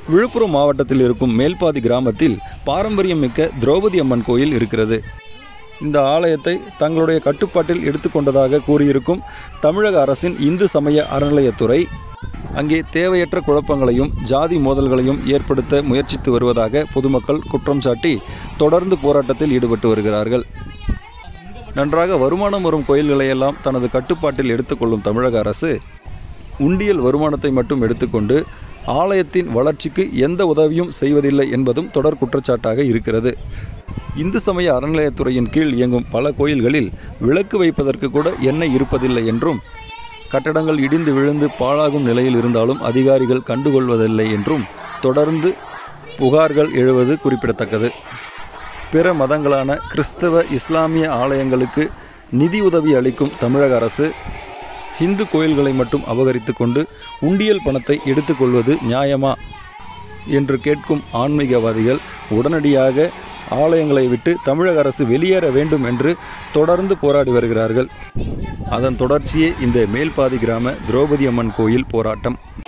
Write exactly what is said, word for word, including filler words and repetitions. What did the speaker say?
விழுப்புரம் மாவட்டத்தில் இருக்கும் மேல்பாதி கிராமத்தில் பாரம்பரியம் மிக்க திரௌபதி அம்மன் கோயில் இருக்கிறது. இந்த ஆலயத்தை தங்களுடைய கட்டுப்பாட்டில் எடுத்துக்கொண்டதாக கூறியிருக்கும் தமிழக அரசின் இந்து சமய அறநிலையத்துறை அங்கே தேவையற்ற குழப்பங்களையும் ஜாதி மோதல்களையும் ஏற்படுத்த முயற்சித்து வருவதாக பொதுமக்கள் குற்றம் சாட்டி தொடர்ந்து போராட்டத்தில் ஈடுபட்டு வருகிறார்கள். நன்றாக வருமானம் வரும் கோயில்களையெல்லாம் தனது கட்டுப்பாட்டில் எடுத்துக்கொள்ளும் தமிழக அரசு உண்டியல் வருமானத்தை மட்டும் எடுத்துக்கொண்டு ஆலயத்தின் வளர்ச்சிக்கு எந்த உதவியும் செய்வதில்லை என்பதும் தொடர் குற்றச்சாட்டாக இருக்கிறது. இந்து சமய அறநிலையத்துறையின் கீழ் இயங்கும் பல கோயில்களில் விளக்கு வைப்பதற்கு கூட எண்ணெய் இருப்பதில்லை என்றும், கட்டடங்கள் இடிந்து விழுந்து பாழாகும் நிலையில் இருந்தாலும் அதிகாரிகள் கண்டுகொள்வதில்லை என்றும் தொடர்ந்து புகார்கள் எழுவது குறிப்பிடத்தக்கது. பிற மதங்களான கிறிஸ்தவ இஸ்லாமிய ஆலயங்களுக்கு நிதி உதவி அளிக்கும் தமிழக அரசு இந்து கோயில்களை மட்டும் அபகரித்து கொண்டு உண்டியல் பணத்தை எடுத்துக்கொள்வது நியாயமா என்று கேட்கும் ஆன்மீகவாதிகள் உடனடியாக ஆலயங்களை விட்டு தமிழக அரசு வெளியேற வேண்டும் என்று தொடர்ந்து போராடி வருகிறார்கள். அதன் தொடர்ச்சியே இந்த மேல்பாதி கிராம திரௌபதி அம்மன் கோயில் போராட்டம்.